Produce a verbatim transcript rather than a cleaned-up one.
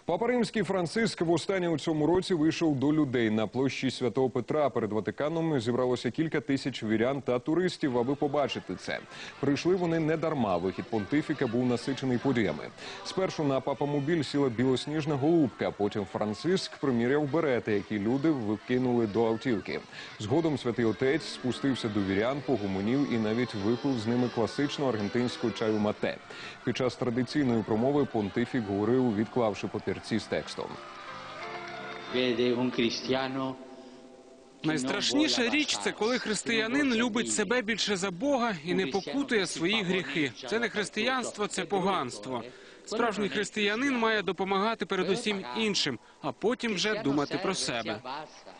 Папа Римський Франциск востаннє у цьому році вийшов до людей. На площі Святого Петра перед Ватиканом зібралося кілька тисяч вірян та туристів, аби побачити це. Прийшли вони не дарма. Вихід понтифіка був насичений подіями. Спершу на папамобіль сіла білосніжна голубка, потім Франциск приміряв берети, які люди викинули до автівки. Згодом святий отець спустився до вірян, погомонів і навіть випив з ними класичну аргентинську чаю мате. Під час традиційної промови понтифік говорив, відклавши папірці з текстом. Найстрашніша річ – це коли християнин любить себе більше за Бога і не покутує свої гріхи. Це не християнство, це поганство. Справжній християнин має допомагати передусім іншим, а потім вже думати про себе.